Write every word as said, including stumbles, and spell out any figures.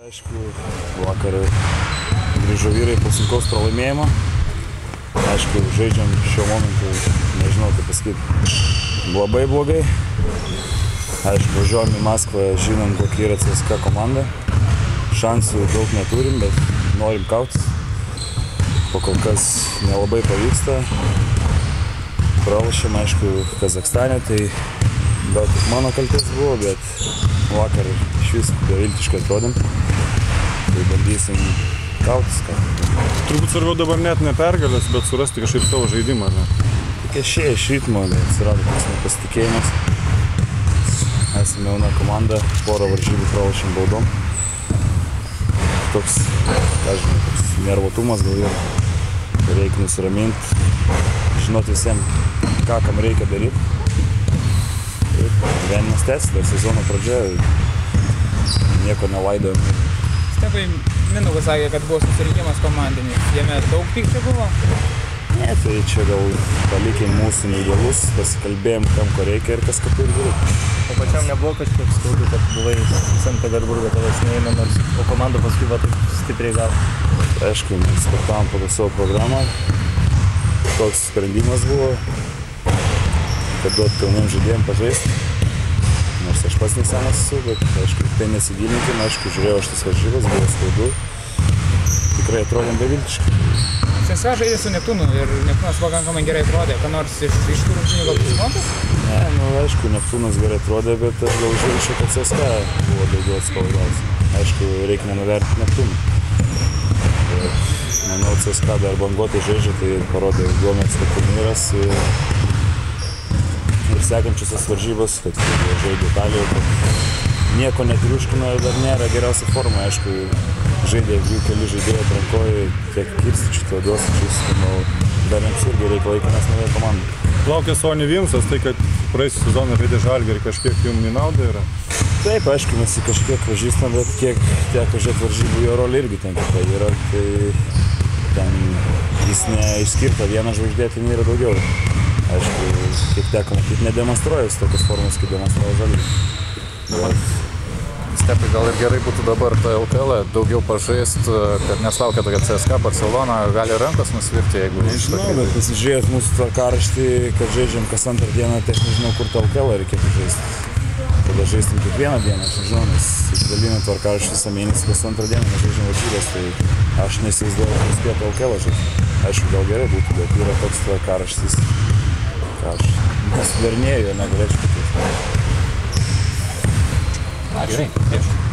Aišku, vakar grįžo vyrai po sunkaus pralaimėjimo. Aišku, žaidžiam šiuo momentu, nežinau kaip pasakyti, labai blogai. Aišku, važiuojam į Maskvą, žinom kokia yra C S K A komanda. Šansų daug neturim, bet norim kautis. Po kol kas nelabai pavyksta. Pralašėm, aišku, Kazakstane, tai gal tik mano kaltės buvo, bet vakar iš vis beviltiškai atrodėm. Tai bandysim kautis. Ką. Turbūt svarbiau dabar net ne pergalės, bet surasti kažkaip savo žaidimą, ne? Tik išėję iš ritmo, atsirado toks nepasitikėjimas. Esame jauna komanda, porą varžybų pralašėm baudom. Toks, ką žinau, toks nervotumas gal ir reikia nusiraminti, žinot visiems, ką kam reikia daryti. Ir gyvenimas tęsiasi, dar sezono pradžia, nieko nelaidojom. Stepai, Mindaugas sakė, kad buvo susirinkimas komandinis. Jame daug pykčio buvo? Ne, tai čia gal palikėm mūsų neįgalus, pasikalbėjom, kam ko reikia ir kas ką turi daryti. O pačiam nebuvo kažkiek skaudu, kad buvai Sankt Peterburgo, tavęs neėmė, nors o komanda paskui va taip stipriai gavo. Aišku, mes startavom pagal savo programą. Toks sprendimas buvo, kad duot pilniem žaidėjim pažaisti. Nors aš pats nesenas esu, bet aišku, tai nesigilinkim, aišku, žiūrėjau aš tas varžybas, buvo skaudu. Tikrai atrodėm beviltiškai. C S K A žaidė su Neptūnu ir Neptūnas pakankamai gerai atrodė. Ką nors iš, iš tų rungtynių gal pasimokyt? Ne, nu aišku, Neptūnas gerai atrodė, bet aš gal žiūrėčiau, kad C S K A buvo daugiau atsipalaidavęs. Aišku, reikia nenuvertinti Neptūną. Bet manau, C S K A dar banguotai žaidžia, tai parodė duomenis, kad turnyras ir, ir sekančiosios varžybos, kad žaidė Italijoje, kad nieko netriuškino ir dar nėra geriausia forma. Aišku, žaidė jų keli žaidėjai atrankoje, tiek Kirstičių, Teodosičius, manau, dar jiems irgi reikia laiko, nes nauja komanda. Laukia Sony Vinsas, tai kad praeisį sezoną žaidė Žalgirį, kažkiek jums į naudą yra? Taip, aišku, mes jį kažkiek pažįstam, bet kiek teko žiūrėti varžybų, jo rolė irgi tenka tai yra, tai ten jis neišskirta vieną žvaigždė, ten yra daugiau. Aišku, kiek teko matyti, nedemonstruoja jis tokios formos, kaip demonstruoja Žalgiris. Stepai, gal ir gerai būtų dabar tą L K L daugiau pažaist, kad neslaukia tokia C S K A, Barcelona, gali rankos nusvirti, jeigu... Nežinau, bet pasižiūrėjęs mūsų tvarkaraštį, kad žaidžiam kas antrą dieną, tai aš nežinau, kur tą L K L reikėtų žaisti. Tada žaistim kiekvieną dieną, aš nežinau, nes išdalinam tvarkaraštį visą mėnesį, kas antrą dieną mes žaidžiam varžybas, tai aš neįsivaizduoju, kad spėtų L K L žaisti. Aišku, gal gerai būtų, bet yra toks tvarkaraštis, ką aš nesidarinėju, negalėčiau patikti. Gerai, ačiū.